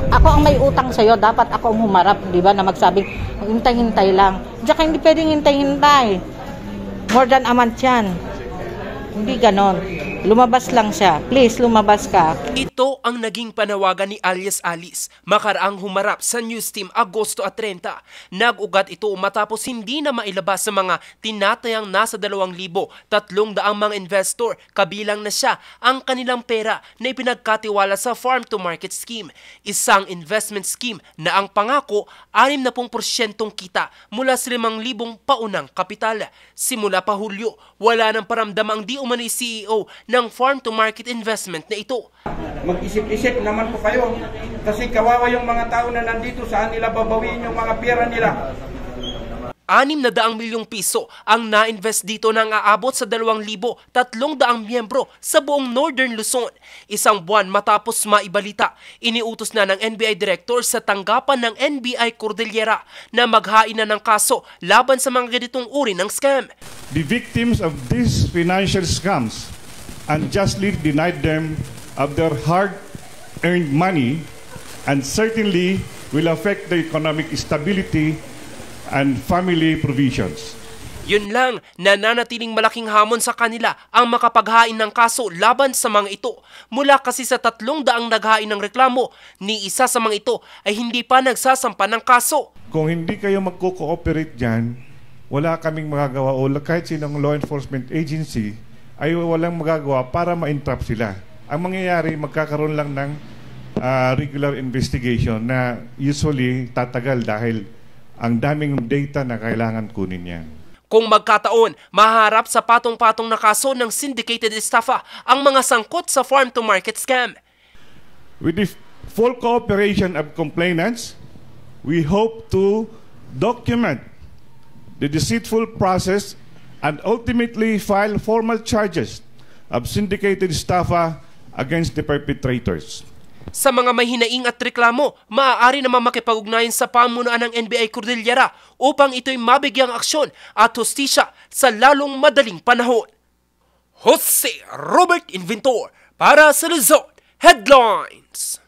Ako ang may utang sa'yo, dapat ako ang humarap, di ba, na magsabing, hintay-hintay lang. Diyan hindi pwedeng hintay-hintay. More than a month yan. Hindi ganon. Lumabas lang siya. Please, lumabas ka. Ito ang naging panawagan ni Alias Alice makaraang humarap sa News Team Agosto 30. Nag-ugat ito matapos hindi na mailabas sa mga tinatayang nasa 2,300 mga investor, kabilang na siya ang kanilang pera na ipinagkatiwala sa Farm to Market Scheme. Isang investment scheme na ang pangako 60% kita mula sa 5,000 paunang kapital. Simula pa Hulyo, wala nang paramdam ang di umano'y CEO ng Farm to Market Investment na ito. Mag-isip-isip naman po kayo kasi kawawa yung mga tao na nandito, saan nila babawiin yung mga pera nila. 600 milyong piso ang na-invest dito nang aabot sa 2,300 miyembro sa buong Northern Luzon. Isang buwan matapos maibalita, iniutos na ng NBI Director sa tanggapan ng NBI Cordillera na maghain na ng kaso laban sa mga ganitong uri ng scam. The victims of these financial scams unjustly denied them of their hard-earned money and certainly will affect the economic stability and family provisions. Yun lang, nananatiling malaking hamon sa kanila ang makapaghain ng kaso laban sa mga ito. Mula kasi sa 300 naghain ng reklamo, ni isa sa mga ito ay hindi pa nagsasampa ng kaso. Kung hindi kayo magko-cooperate dyan, wala kaming magagawa o kahit sinong law enforcement agency ay walang magagawa para ma-entrap sila. Ang mangyayari, magkakaroon lang ng regular investigation na usually tatagal dahil ang daming data na kailangan kunin yan. Kung magkataon, maharap sa patong-patong na kaso ng syndicated estafa ang mga sangkot sa farm-to-market scam. With the full cooperation of complainants, we hope to document the deceitful process and ultimately file formal charges of syndicated estafa against the perpetrators. Sa mga may hinaing at reklamo, maaari naman makipag-ugnayan sa pamunuan ng NBI Cordillera upang ito'y mabigyang aksyon at hustisya sa lalong madaling panahon. Jose Robert Inventor para sa Luzon Headlines.